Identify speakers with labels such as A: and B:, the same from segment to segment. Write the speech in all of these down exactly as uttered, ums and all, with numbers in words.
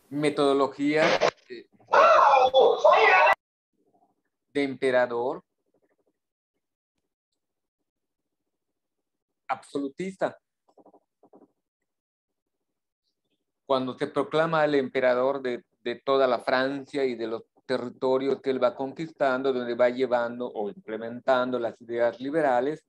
A: metodología de, de emperador absolutista. Cuando se proclama el emperador de, de toda la Francia y de los territorios que él va conquistando, donde va llevando o implementando las ideas liberales,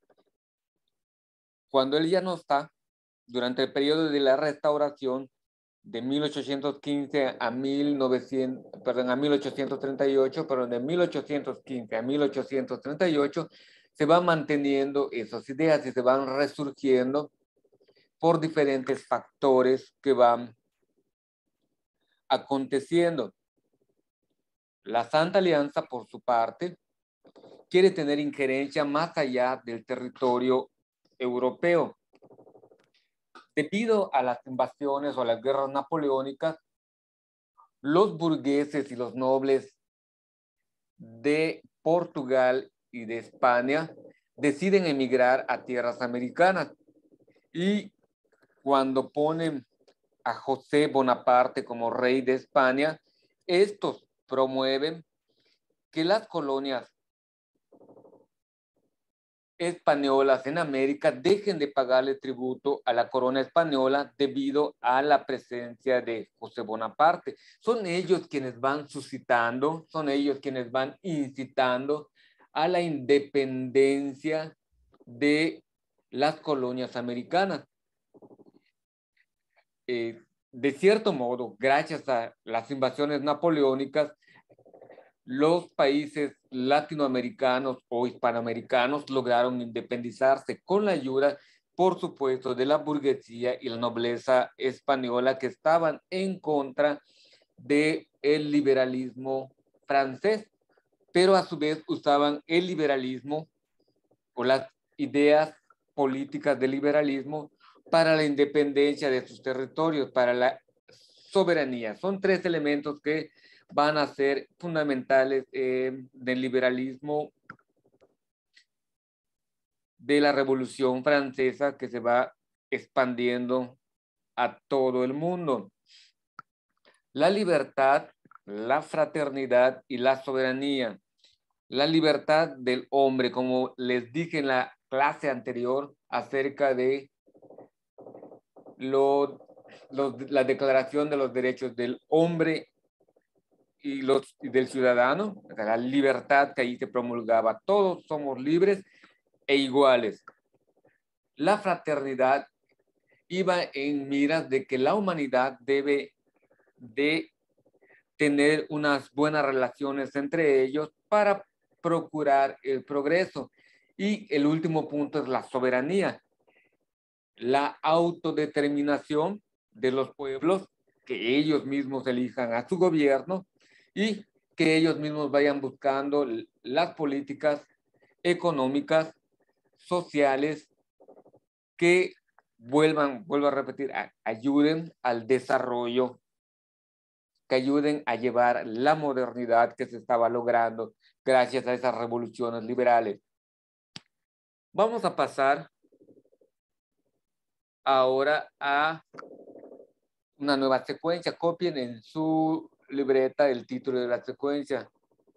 A: cuando él ya no está, durante el periodo de la Restauración, de mil ochocientos quince a, mil novecientos, perdón, a mil ochocientos treinta y ocho, pero de mil ochocientos quince a mil ochocientos treinta y ocho se van manteniendo esas ideas y se van resurgiendo por diferentes factores que van aconteciendo. La Santa Alianza, por su parte, quiere tener injerencia más allá del territorio europeo. Debido a las invasiones o a las guerras napoleónicas, los burgueses y los nobles de Portugal y de España deciden emigrar a tierras americanas. Y cuando ponen a José Bonaparte como rey de España, estos promueven que las colonias españolas en América dejen de pagarle tributo a la corona española debido a la presencia de José Bonaparte. Son ellos quienes van suscitando, son ellos quienes van incitando a la independencia de las colonias americanas. Eh, de cierto modo, gracias a las invasiones napoleónicas, los países latinoamericanos o hispanoamericanos lograron independizarse con la ayuda, por supuesto, de la burguesía y la nobleza española que estaban en contra del liberalismo francés, pero a su vez usaban el liberalismo o las ideas políticas del liberalismo para la independencia de sus territorios, para la soberanía. Son tres elementos que van a ser fundamentales eh, del liberalismo de la Revolución Francesa que se va expandiendo a todo el mundo. La libertad, la fraternidad y la soberanía. La libertad del hombre, como les dije en la clase anterior acerca de lo, lo, la Declaración de los Derechos del Hombre y, los, y del ciudadano, la libertad que ahí se promulgaba. Todos somos libres e iguales. La fraternidad iba en miras de que la humanidad debe de tener unas buenas relaciones entre ellos para procurar el progreso. Y el último punto es la soberanía, la autodeterminación de los pueblos, que ellos mismos elijan a su gobierno y que ellos mismos vayan buscando las políticas económicas, sociales, que vuelvan, vuelvo a repetir, a, ayuden al desarrollo, que ayuden a llevar la modernidad que se estaba logrando gracias a esas revoluciones liberales. Vamos a pasar ahora a una nueva secuencia. Copien en su libreta el título de la secuencia.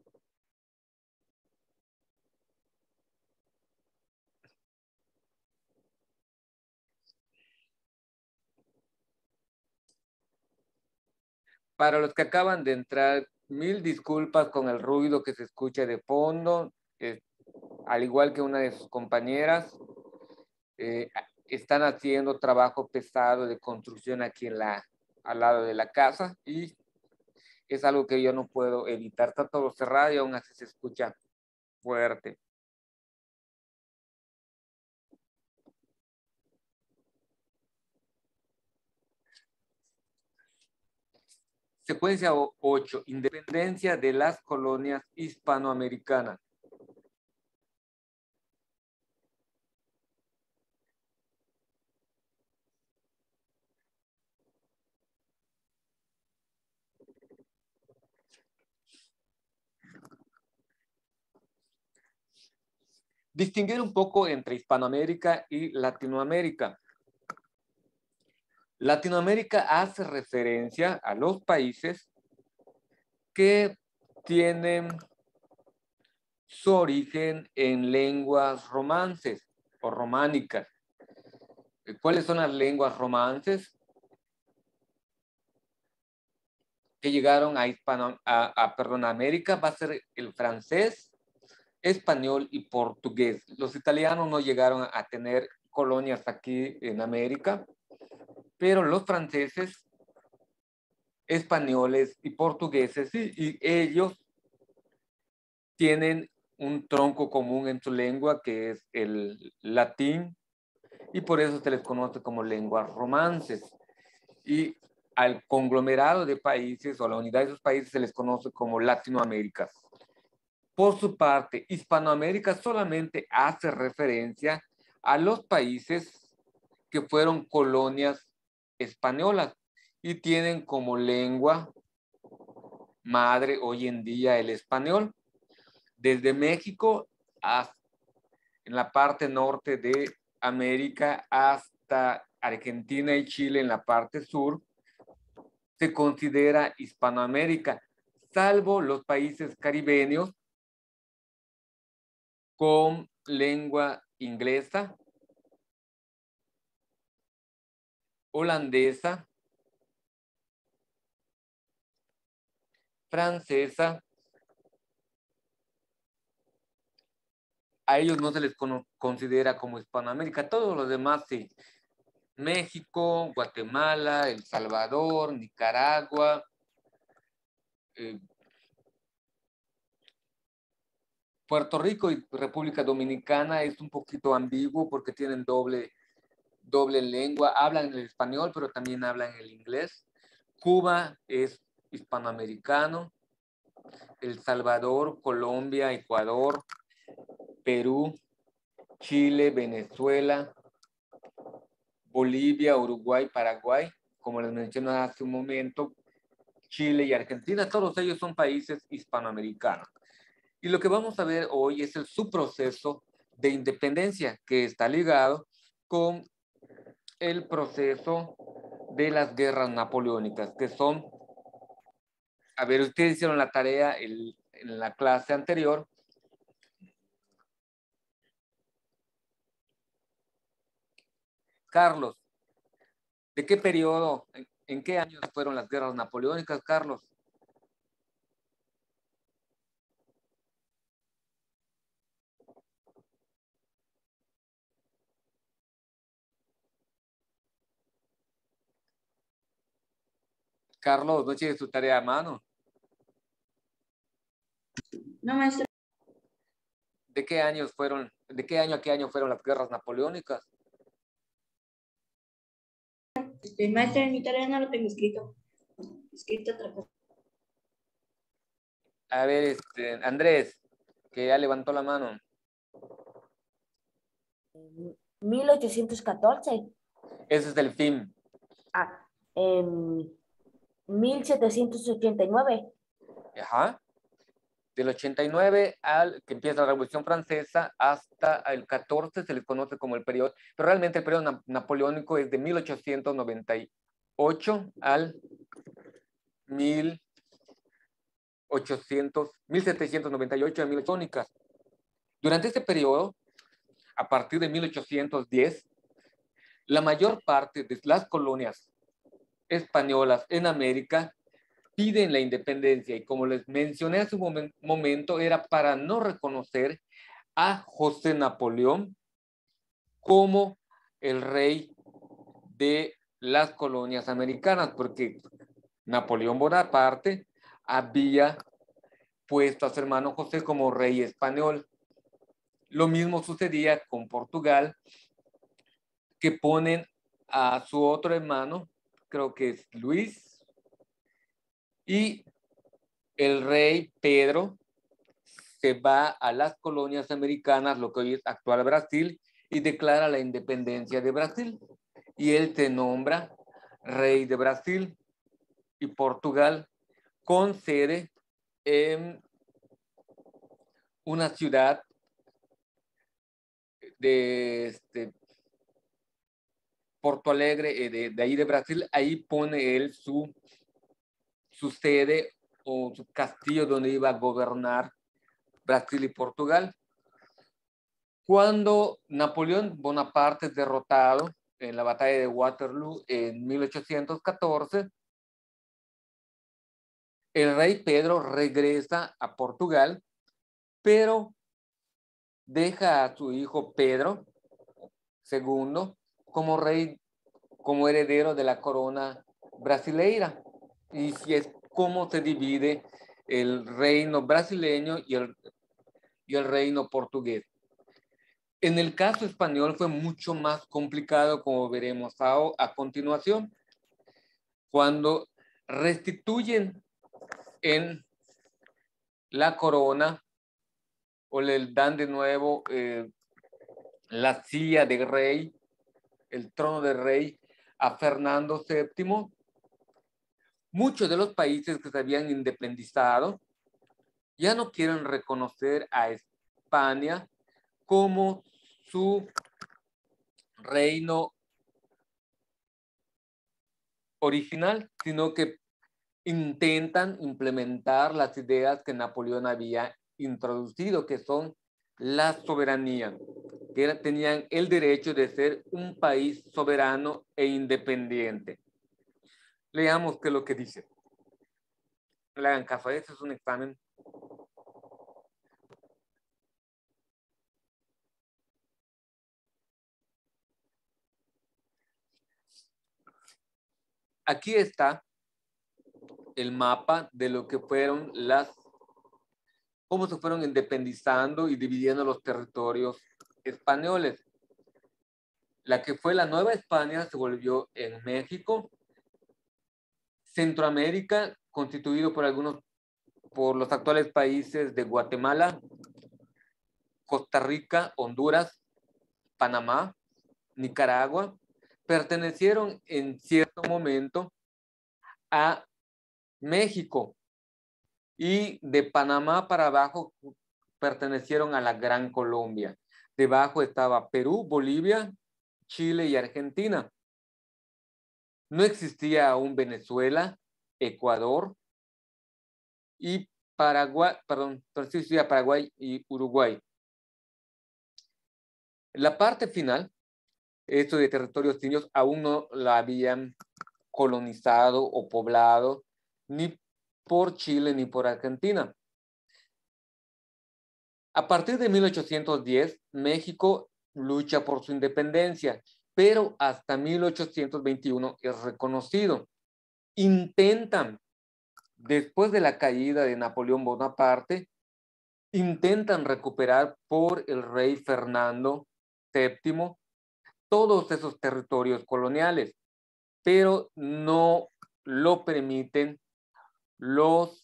A: Para los que acaban de entrar, mil disculpas con el ruido que se escucha de fondo. Eh, al igual que una de sus compañeras, eh, están haciendo trabajo pesado de construcción aquí en la, al lado de la casa y es algo que yo no puedo evitar. Está todo cerrado y aún así se escucha fuerte. Secuencia ocho. Independencia de las colonias hispanoamericanas. Distinguir un poco entre Hispanoamérica y Latinoamérica. Latinoamérica hace referencia a los países que tienen su origen en lenguas romances o románicas. ¿Cuáles son las lenguas romances que llegaron a, Hispano, a, a, perdón, a América? Va a ser el francés, español y portugués. Los italianos no llegaron a tener colonias aquí en América, pero los franceses, españoles y portugueses, y, y ellos tienen un tronco común en su lengua que es el latín, y por eso se les conoce como lenguas romances. Y al conglomerado de países o a la unidad de esos países se les conoce como Latinoamérica. Por su parte, Hispanoamérica solamente hace referencia a los países que fueron colonias españolas y tienen como lengua madre hoy en día el español. Desde México hasta en la parte norte de América hasta Argentina y Chile en la parte sur, se considera Hispanoamérica, salvo los países caribeños con lengua inglesa, holandesa, francesa. A ellos no se les considera como Hispanoamérica, todos los demás sí. México, Guatemala, El Salvador, Nicaragua, eh, Puerto Rico y República Dominicana es un poquito ambiguo porque tienen doble, doble lengua, hablan el español pero también hablan el inglés. Cuba es hispanoamericano, El Salvador, Colombia, Ecuador, Perú, Chile, Venezuela, Bolivia, Uruguay, Paraguay, como les mencioné hace un momento, Chile y Argentina, todos ellos son países hispanoamericanos. Y lo que vamos a ver hoy es el subproceso de independencia que está ligado con el proceso de las guerras napoleónicas, que son, a ver, ustedes hicieron la tarea el, en la clase anterior. Carlos, ¿de qué periodo, en, en qué años fueron las guerras napoleónicas, Carlos? Carlos, ¿no tienes tu tarea a mano?
B: No, maestro.
A: ¿De qué años fueron, de qué año a qué año fueron las guerras napoleónicas?
B: Este, maestro, en mi tarea no lo tengo escrito. Escrito otra cosa.
A: A ver, este, Andrés, que ya levantó la mano.
C: mil ochocientos catorce.
A: Ese es el fin.
C: Ah, en mil setecientos ochenta y nueve.
A: Ajá. Del ochenta y nueve al que empieza la Revolución Francesa hasta el catorce se les conoce como el periodo, pero realmente el periodo na napoleónico es de mil ochocientos noventa y ocho al mil ochocientos, mil setecientos noventa y ocho a mil ochocientos. Durante este periodo, a partir de mil ochocientos diez, la mayor parte de las colonias españolas en América piden la independencia y como les mencioné hace un momento, era para no reconocer a José Napoleón como el rey de las colonias americanas, porque Napoleón Bonaparte había puesto a su hermano José como rey español. Lo mismo sucedía con Portugal, que ponen a su otro hermano, creo que es Luis, y el rey Pedro se va a las colonias americanas, lo que hoy es actual Brasil, y declara la independencia de Brasil. Y él se nombra rey de Brasil y Portugal, con sede en una ciudad de, este, Porto Alegre, eh, de, de ahí de Brasil, ahí pone él su, su sede o su castillo donde iba a gobernar Brasil y Portugal. Cuando Napoleón Bonaparte es derrotado en la batalla de Waterloo en mil ochocientos catorce, el rey Pedro regresa a Portugal, pero deja a su hijo Pedro segundo como rey, como heredero de la corona brasileira. Y si es cómo se divide el reino brasileño y el, y el reino portugués. En el caso español fue mucho más complicado, como veremos a, a continuación, cuando restituyen en la corona o le dan de nuevo eh, la silla de rey, el trono de rey a Fernando séptimo. Muchos de los países que se habían independizado ya no quieren reconocer a España como su reino original, sino que intentan implementar las ideas que Napoleón había introducido, que son la soberanía, que era, tenían el derecho de ser un país soberano e independiente. Leamos qué es lo que dice. Le hagan caso, este es un examen. Aquí está el mapa de lo que fueron las, cómo se fueron independizando y dividiendo los territorios españoles. La que fue la Nueva España se volvió en México, Centroamérica, constituido por algunos, por los actuales países de Guatemala, Costa Rica, Honduras, Panamá, Nicaragua, pertenecieron en cierto momento a México, y de Panamá para abajo pertenecieron a la Gran Colombia. Debajo estaba Perú, Bolivia, Chile y Argentina. No existía aún Venezuela, Ecuador y Paraguay, perdón, no existía Paraguay y Uruguay. La parte final, esto de territorios indios, aún no la habían colonizado o poblado ni por Chile ni por Argentina. A partir de mil ochocientos diez, México lucha por su independencia, pero hasta mil ochocientos veintiuno es reconocido. Intentan, después de la caída de Napoleón Bonaparte, intentan recuperar por el rey Fernando séptimo todos esos territorios coloniales, pero no lo permiten los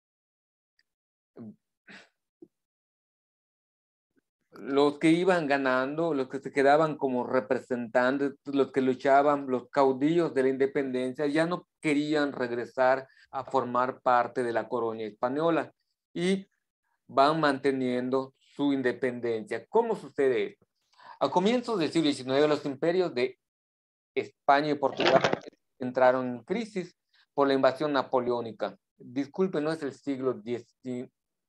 A: los que iban ganando, los que se quedaban como representantes, los que luchaban, los caudillos de la independencia, ya no querían regresar a formar parte de la corona española y van manteniendo su independencia. ¿Cómo sucede esto? A comienzos del siglo diecinueve, los imperios de España y Portugal entraron en crisis por la invasión napoleónica. Disculpen, no es el siglo diecinueve,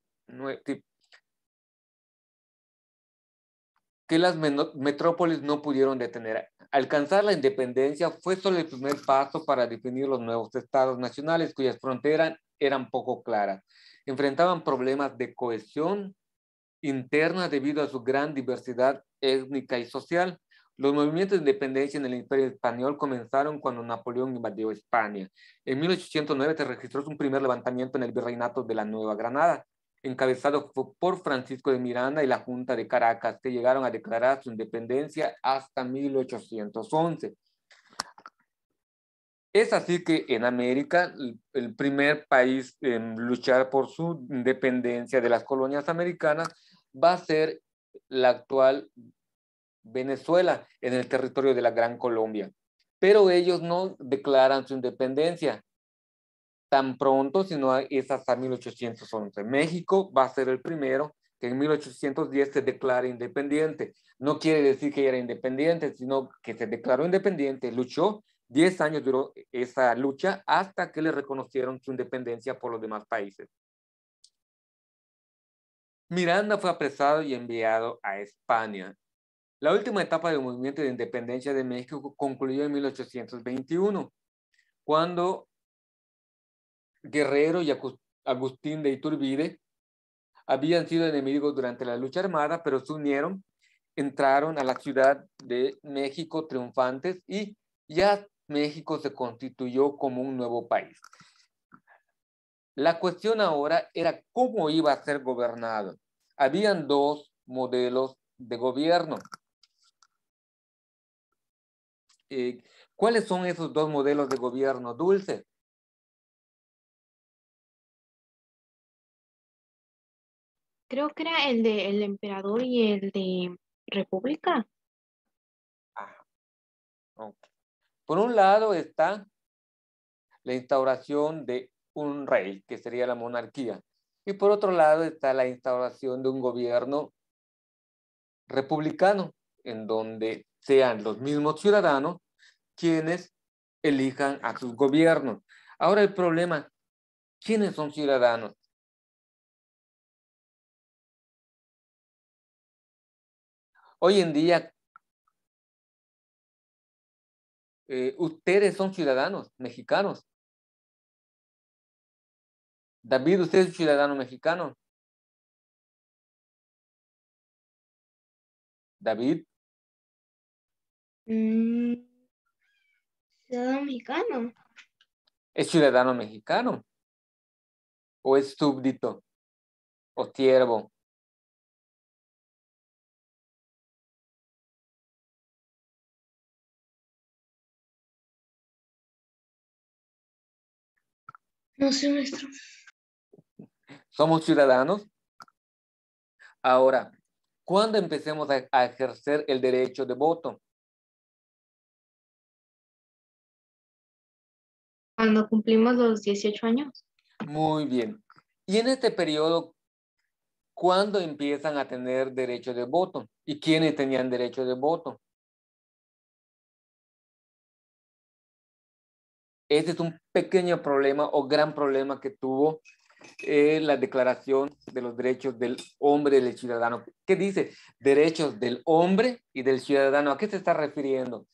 A: que las metrópolis no pudieron detener. Alcanzar la independencia fue solo el primer paso para definir los nuevos estados nacionales, cuyas fronteras eran poco claras. Enfrentaban problemas de cohesión interna debido a su gran diversidad étnica y social. Los movimientos de independencia en el Imperio Español comenzaron cuando Napoleón invadió España. En mil ochocientos nueve se registró un primer levantamiento en el virreinato de la Nueva Granada, encabezado por Francisco de Miranda y la Junta de Caracas, que llegaron a declarar su independencia hasta mil ochocientos once. Es así que en América, el primer país en luchar por su independencia de las colonias americanas va a ser la actual Venezuela, en el territorio de la Gran Colombia. Pero ellos no declaran su independencia tan pronto, sino es hasta mil ochocientos once. México va a ser el primero que en mil ochocientos diez se declara independiente. No quiere decir que era independiente, sino que se declaró independiente, luchó, diez años duró esa lucha hasta que le reconocieron su independencia por los demás países. Miranda fue apresado y enviado a España. La última etapa del movimiento de independencia de México concluyó en mil ochocientos veintiuno, cuando Guerrero y Agustín de Iturbide habían sido enemigos durante la lucha armada, pero se unieron, entraron a la Ciudad de México triunfantes y ya México se constituyó como un nuevo país. La cuestión ahora era cómo iba a ser gobernado. Habían dos modelos de gobierno. Eh, ¿Cuáles son esos dos modelos de gobierno, Dulce?
D: Creo que era el de el emperador y el de república.
A: Ah, okay. Por un lado está la instauración de un rey, que sería la monarquía. Y por otro lado está la instauración de un gobierno republicano, en donde sean los mismos ciudadanos quienes elijan a sus gobiernos. Ahora el problema, ¿quiénes son ciudadanos? Hoy en día, eh, ustedes son ciudadanos mexicanos. David, ¿usted es ciudadano mexicano? David.
B: Mm, ciudadano mexicano.
A: ¿Es ciudadano mexicano? ¿O es súbdito? ¿O siervo?
B: No sé, maestro.
A: ¿Somos ciudadanos? Ahora, ¿cuándo empecemos a, a ejercer el derecho de voto?
D: Cuando cumplimos los dieciocho años.
A: Muy bien. Y en este periodo, ¿cuándo empiezan a tener derecho de voto? ¿Y quiénes tenían derecho de voto? Ese es un pequeño problema o gran problema que tuvo eh, la Declaración de los Derechos del Hombre y del Ciudadano. ¿Qué dice? Derechos del hombre y del ciudadano. ¿A qué se está refiriendo?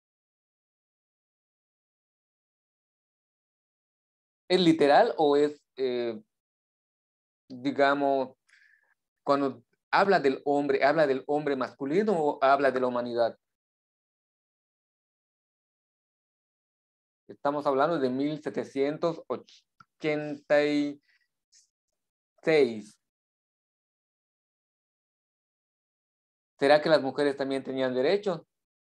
A: ¿Es literal o es, eh, digamos, cuando habla del hombre, habla del hombre masculino o habla de la humanidad? Estamos hablando de mil setecientos ochenta y seis. ¿Será que las mujeres también tenían derechos?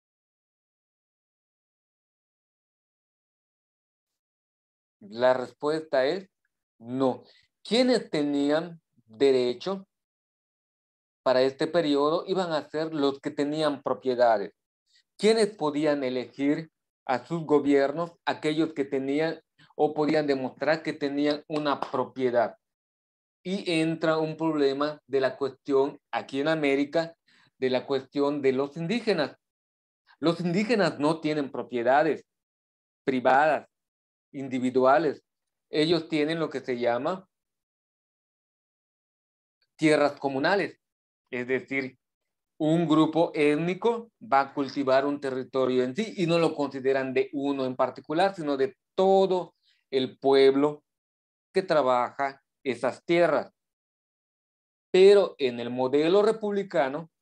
A: La respuesta es no. ¿Quiénes tenían derecho para este periodo? Iban a ser los que tenían propiedades. ¿Quiénes podían elegir a sus gobiernos? Aquellos que tenían o podían demostrar que tenían una propiedad. Y entra un problema de la cuestión aquí en América, de la cuestión de los indígenas. Los indígenas no tienen propiedades privadas, individuales. Ellos tienen lo que se llama tierras comunales, es decir, un grupo étnico va a cultivar un territorio en sí y no lo consideran de uno en particular, sino de todo el pueblo que trabaja esas tierras. Pero en el modelo republicano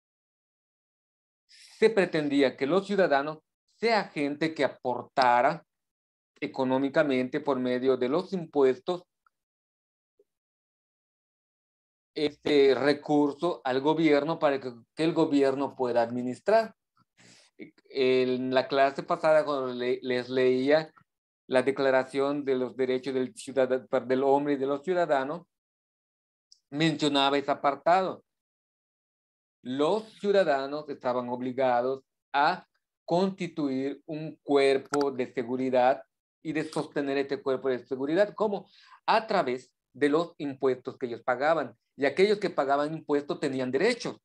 A: se pretendía que los ciudadanos sea gente que aportara económicamente por medio de los impuestos este recurso al gobierno para que, que el gobierno pueda administrar. En la clase pasada, cuando le, les leía la Declaración de los Derechos del, ciudadano, del Hombre y de los Ciudadanos, mencionaba ese apartado. Los ciudadanos estaban obligados a constituir un cuerpo de seguridad y de sostener este cuerpo de seguridad, como a través de los impuestos que ellos pagaban. Y aquellos que pagaban impuestos tenían derechos.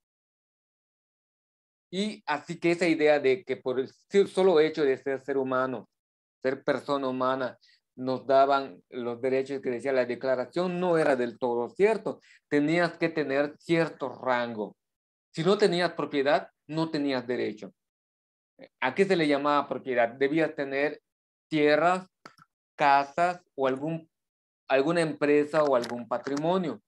A: Y así que esa idea de que por el solo hecho de ser ser humano, ser persona humana, nos daban los derechos que decía la declaración, no era del todo cierto. Tenías que tener cierto rango. Si no tenías propiedad, no tenías derecho. ¿A qué se le llamaba propiedad? Debías tener tierras, casas o algún, alguna empresa o algún patrimonio.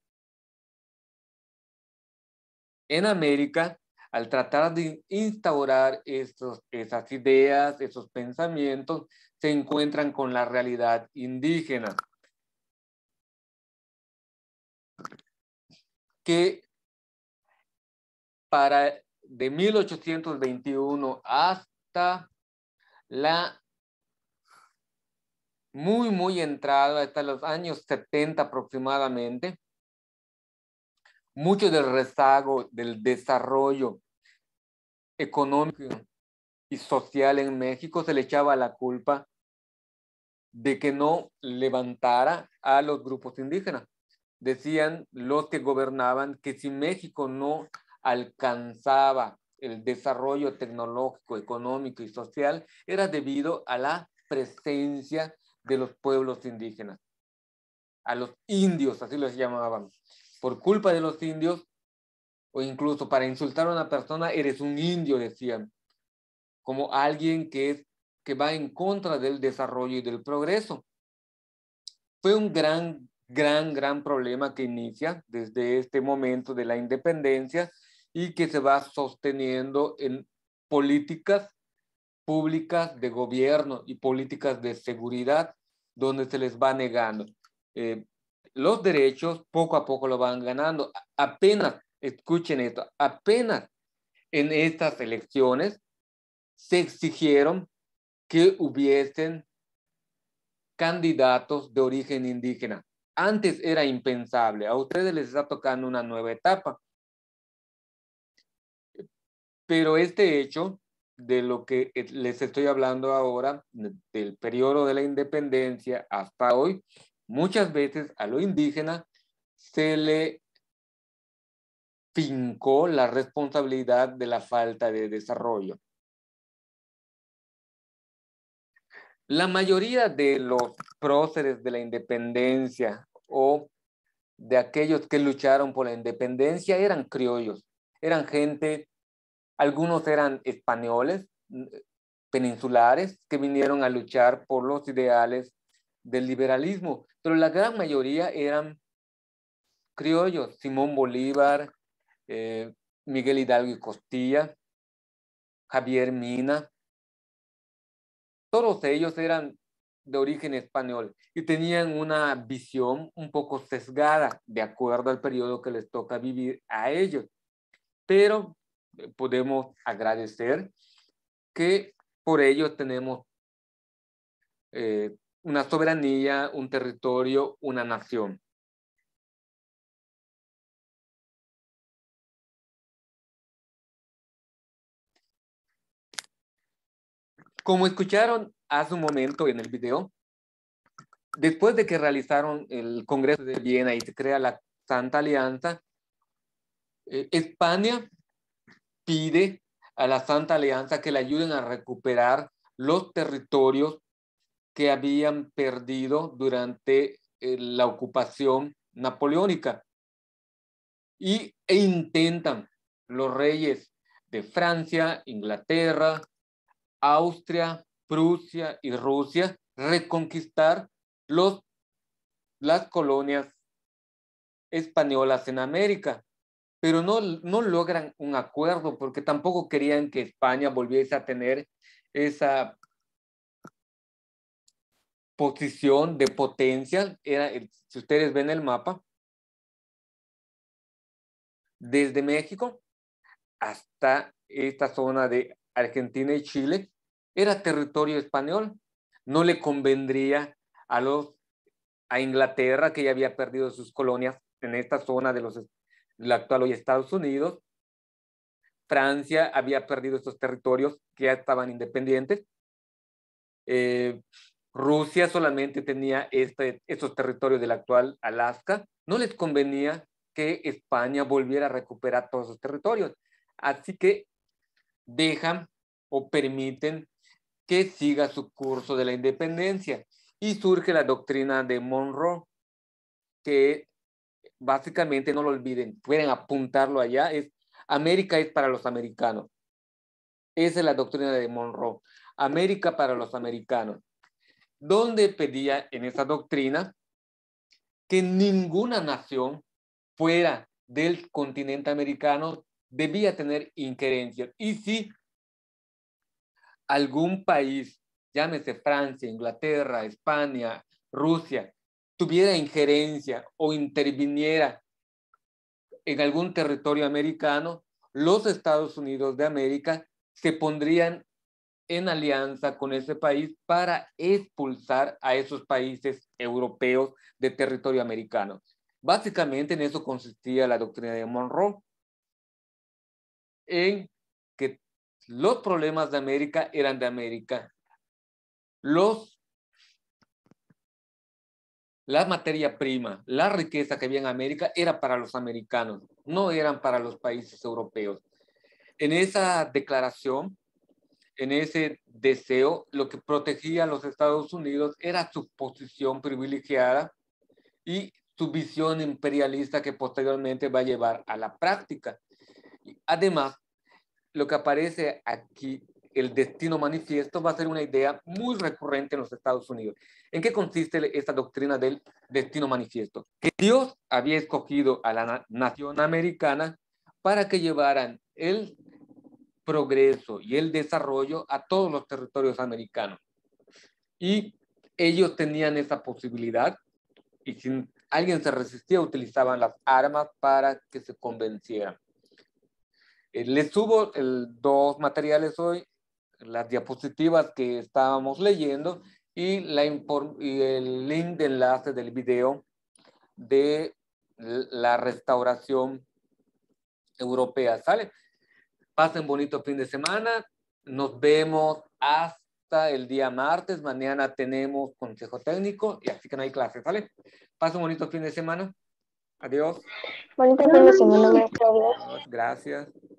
A: En América, al tratar de instaurar estos, esas ideas, esos pensamientos, se encuentran con la realidad indígena, que para de mil ochocientos veintiuno hasta la muy, muy entrada, hasta los años setenta aproximadamente, mucho del rezago del desarrollo económico y social en México se le echaba la culpa de que no levantara a los grupos indígenas. Decían los que gobernaban que si México no alcanzaba el desarrollo tecnológico, económico y social, era debido a la presencia de los pueblos indígenas, a los indios, así los llamaban. Por culpa de los indios, o incluso para insultar a una persona, eres un indio, decían, como alguien que, es, que va en contra del desarrollo y del progreso. Fue un gran, gran, gran problema que inicia desde este momento de la independencia y que se va sosteniendo en políticas públicas de gobierno y políticas de seguridad, donde se les va negando. Eh, los derechos poco a poco lo van ganando. Apenas, escuchen esto, apenas en estas elecciones se exigieron que hubiesen candidatos de origen indígena. Antes era impensable. A ustedes les está tocando una nueva etapa. Pero este hecho de lo que les estoy hablando ahora, del periodo de la independencia hasta hoy, muchas veces a lo indígena se le fincó la responsabilidad de la falta de desarrollo. La mayoría de los próceres de la independencia o de aquellos que lucharon por la independencia eran criollos, eran gente, algunos eran españoles, peninsulares, que vinieron a luchar por los ideales del liberalismo, pero la gran mayoría eran criollos, Simón Bolívar, eh, Miguel Hidalgo y Costilla, Javier Mina, todos ellos eran de origen español y tenían una visión un poco sesgada de acuerdo al periodo que les toca vivir a ellos. Pero podemos agradecer que por ello tenemos eh, una soberanía, un territorio, una nación. Como escucharon hace un momento en el video, después de que realizaron el Congreso de Viena y se crea la Santa Alianza, eh, España pide a la Santa Alianza que le ayuden a recuperar los territorios que habían perdido durante eh, la ocupación napoleónica. Y, e intentan los reyes de Francia, Inglaterra, Austria, Prusia y Rusia reconquistar los, las colonias españolas en América, pero no, no logran un acuerdo porque tampoco querían que España volviese a tener esa posición de potencia. Era, si ustedes ven el mapa, desde México hasta esta zona de Argentina y Chile, era territorio español. No le convendría a, los, a Inglaterra, que ya había perdido sus colonias en esta zona de los la actual hoy Estados Unidos. Francia había perdido estos territorios que ya estaban independientes. Eh, Rusia solamente tenía este, estos territorios del actual Alaska. No les convenía que España volviera a recuperar todos esos territorios. Así que dejan o permiten que siga su curso de la independencia. Y surge la doctrina de Monroe, que básicamente, no lo olviden, pueden apuntarlo allá, es América es para los americanos. Esa es la doctrina de Monroe. América para los americanos. Donde pedía en esa doctrina que ninguna nación fuera del continente americano debía tener injerencias. Y si algún país, llámese Francia, Inglaterra, España, Rusia, tuviera injerencia o interviniera en algún territorio americano, los Estados Unidos de América se pondrían en alianza con ese país para expulsar a esos países europeos de territorio americano. Básicamente en eso consistía la doctrina de Monroe, en que los problemas de América eran de América. Los, la materia prima, la riqueza que había en América era para los americanos, no eran para los países europeos. En esa declaración, en ese deseo, lo que protegía a los Estados Unidos era su posición privilegiada y su visión imperialista que posteriormente va a llevar a la práctica. Además, lo que aparece aquí, el destino manifiesto, va a ser una idea muy recurrente en los Estados Unidos. ¿En qué consiste esta doctrina del destino manifiesto? Que Dios había escogido a la na- nación americana para que llevaran el progreso y el desarrollo a todos los territorios americanos. Y ellos tenían esa posibilidad, y si alguien se resistía, utilizaban las armas para que se convencieran. Eh, les subo el, dos materiales hoy, las diapositivas que estábamos leyendo y, la y el link de enlace del video de la restauración europea. ¿Sale? Pasen bonito fin de semana. Nos vemos hasta el día martes. Mañana tenemos consejo técnico y así que no hay clases. ¿Sale? Pasen bonito fin de semana. Adiós.
E: Bonito fin de semana, maestro. Adiós.
A: Gracias.